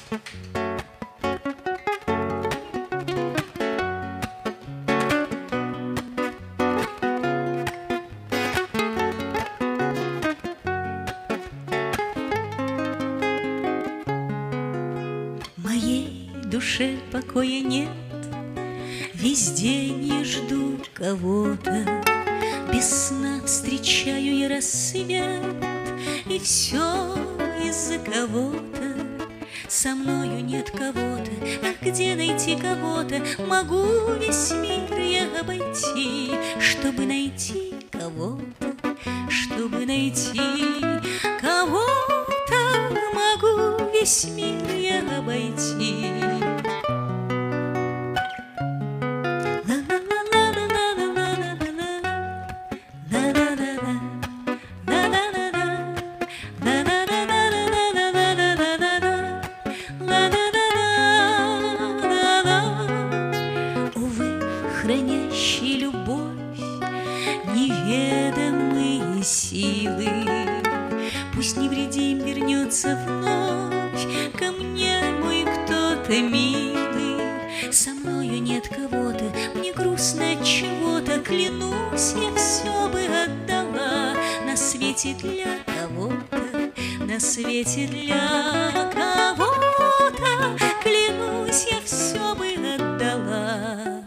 Моей душе покоя нет, весь день я жду кого-то. Без сна встречаю я рассвет, и все из-за кого-то. Со мною нет кого-то, ах, где найти кого-то? Могу весь мир я обойти, чтобы найти кого-то, чтобы найти кого-то. Могу весь мир я обойти. Хранящий любовь неведомые силы, пусть невредим вернется вновь ко мне мой кто-то милый. Со мною нет кого-то, мне грустно от чего-то. Клянусь, я все бы отдала на свете для кого-то, на свете для кого-то. Клянусь, я все бы отдала.